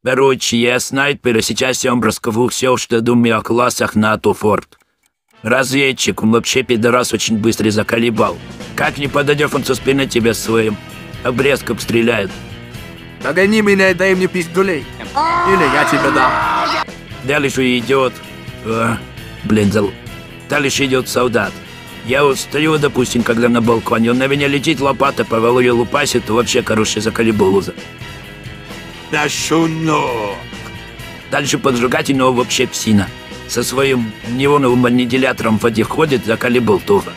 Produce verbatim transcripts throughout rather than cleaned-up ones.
Короче, я снайпер, и сейчас я вам расскажу все, что думаю о классах НАТО Форт. Разведчик, он вообще пидорас очень быстро заколебал. Как не подойдешь, он со спины тебя своим обрезком стреляет. Догони меня и дай мне пиздюлей. Или я тебе дам. Дальше идет... А, блин, зал... Дальше идет солдат. Я вот стою, допустим, когда на балконе, он на меня летит, лопата по голове лупасит, вообще, короче, заколебал уже. Да шуно. Дальше поджигатель, но вообще псина. Со своим неоновым аннигилятором в воде ходит, заколебал тоже.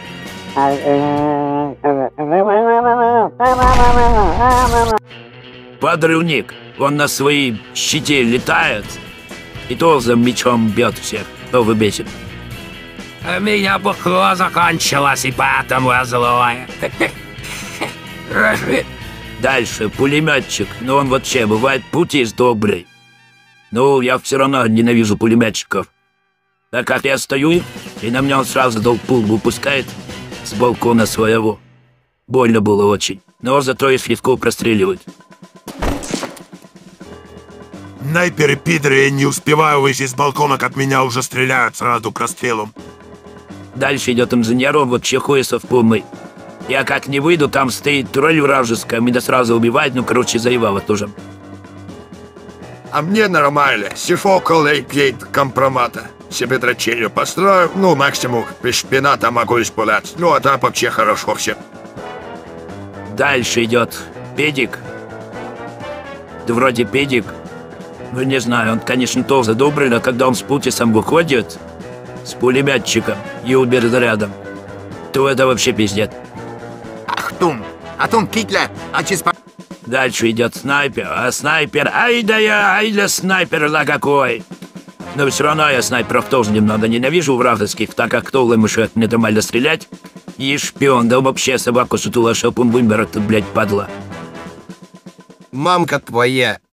Подрывник, он на своей щите летает и тоже мечом бьет всех, тоже бесит. У меня бухло закончилось, и поэтому я злой. Дальше пулеметчик, но он вообще бывает путист добрый. Но я все равно ненавижу пулеметчиков. Так как я стою, и на меня он сразу долпул выпускает с балкона своего. Больно было очень, но зато и легко простреливать. Снайперы пидоры, я не успеваю выйти с балкона, как меня уже стреляют сразу прострелом. Дальше идет инженер, он вообще хуесов полный. Я как не выйду, там стоит тролль вражеская, меня сразу убивает, ну короче заебало тоже. А мне нормально, сифокал и пьет компромата. Себе дрочению построю, ну максимум без шпината могу исполять. Ну а так вообще хорошо все. Дальше идет педик. Да вроде педик. Ну не знаю, он конечно тоже добрый, но когда он с путисом выходит, с пулеметчиком и уберет рядом, то это вообще пиздец. Ахтум, Атум Китлер, Ачиспа. Дальше идет снайпер, а снайпер, ай да я, ай да снайпер, да какой. Но все равно я снайперов тоже немного ненавижу вражеских, так как кто мешает мне нормально стрелять. И шпион, да вообще собаку сутула, чтоб он вымер, это, блядь, падла. Мамка твоя